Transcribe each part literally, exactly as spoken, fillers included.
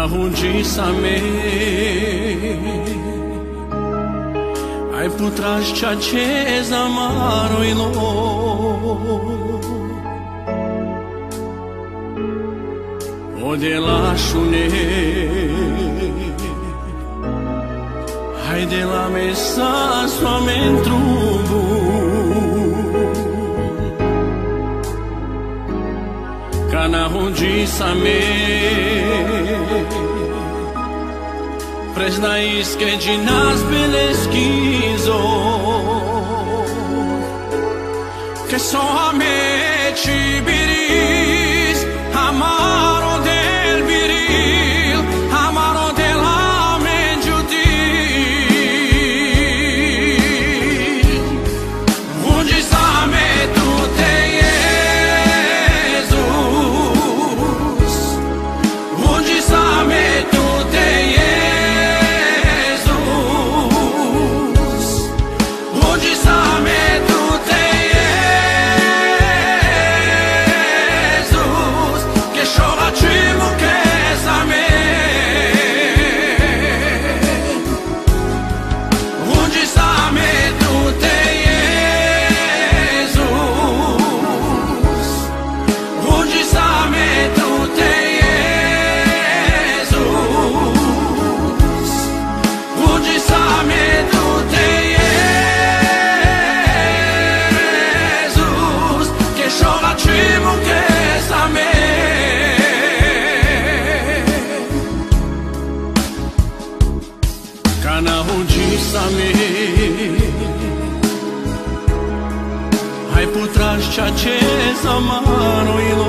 Canahunjisa me ai putraš čače zamarojlo odjela šune hajdela me sa svamen trubu Canahunjisa me Preznais que de nas belesquizo Que somente biris Amaro del viril Amaro del amen giudil Ungisame tu te Jesus Ungisame tu te Canahunjisa me ai putraš čače zamarojlo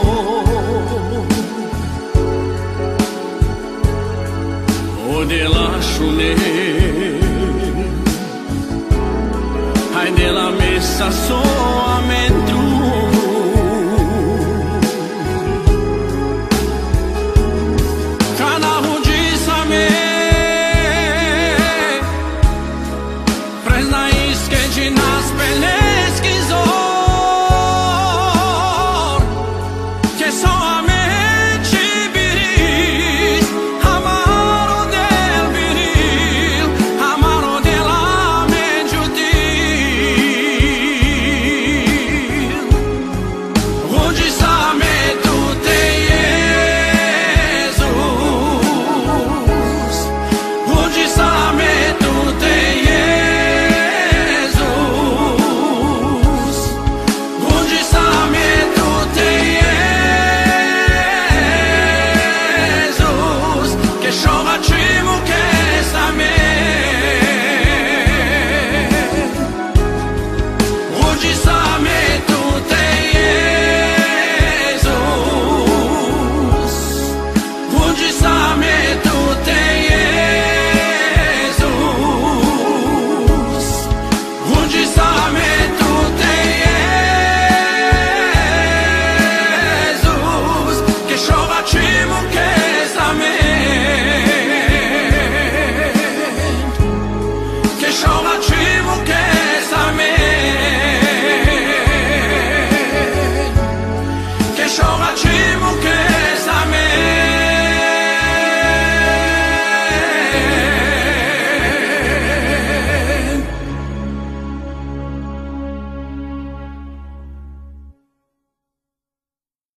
odjela šune hajdela me sa soa